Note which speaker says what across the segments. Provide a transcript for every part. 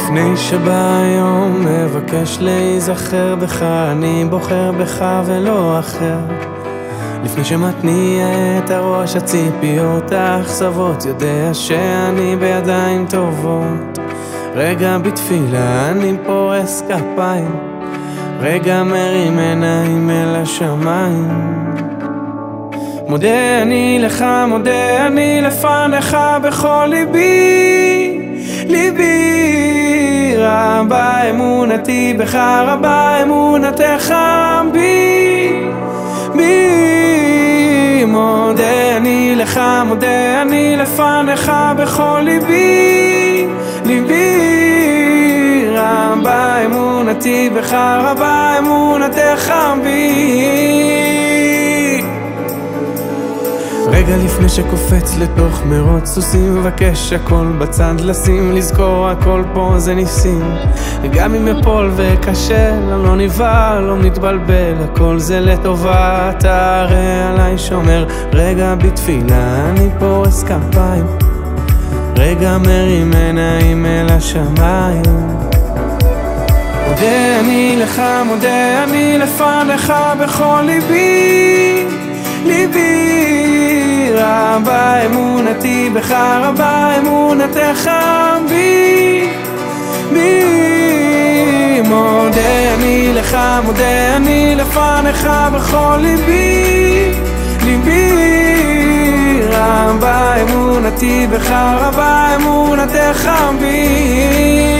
Speaker 1: לפני שבא היום מבקש להיזכר בך, אני בוחר בך ולא אחר. לפני שמתניע את הראש הציפיות האכזבות, יודע שאני בידיים טובות. רגע בתפילה אני פורס כפיים, רגע מרים עיניים אל השמיים. מודה אני לך, מודה אני לפניך בכל ליבי, ליבי. רבה אמונתי בך, רבה אמונתך בי, בי. מודה אני לך, מודה אני לפניך בכל ליבי, ליבי. רבה אמונתי בך, רבה אמונתך בי. רגע לפני שקופץ לתוך מרוץ סוסים, מבקש הכל בצד לשים, לזכור הכל פה זה ניסים. גם אם אפול וקשה, לא נבהל, לא נתבלבל, הכל זה לטובה, אתה הרי עליי שומר. רגע בתפילה אני פורס כפיים, רגע מרים עיניים אל השמיים. מודה אני לך, מודה אני לפניך בכל ליבי, ליבי. רבה אמונתי בך, רבה אמונתך בי, בי. מודה אני לך, מודה אני לפניך בכל ליבי, ליבי. רבה אמונתי בך, רבה אמונתך בי.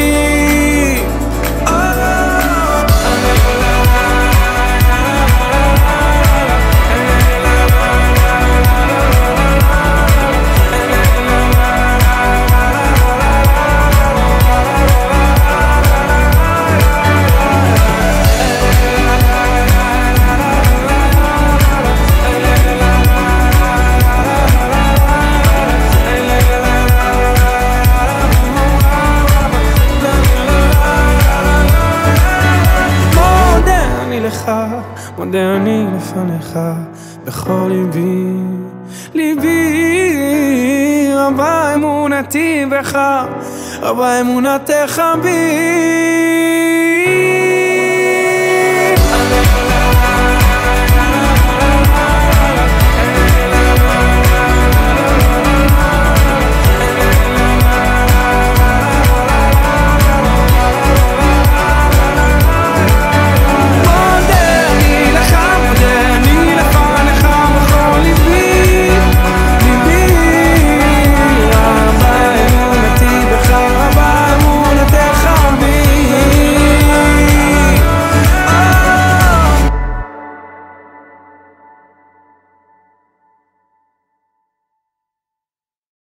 Speaker 1: מודה אני לפניך בכל ליבי, ליבי. רבה אמונתי בך, רבה אמונתך בי.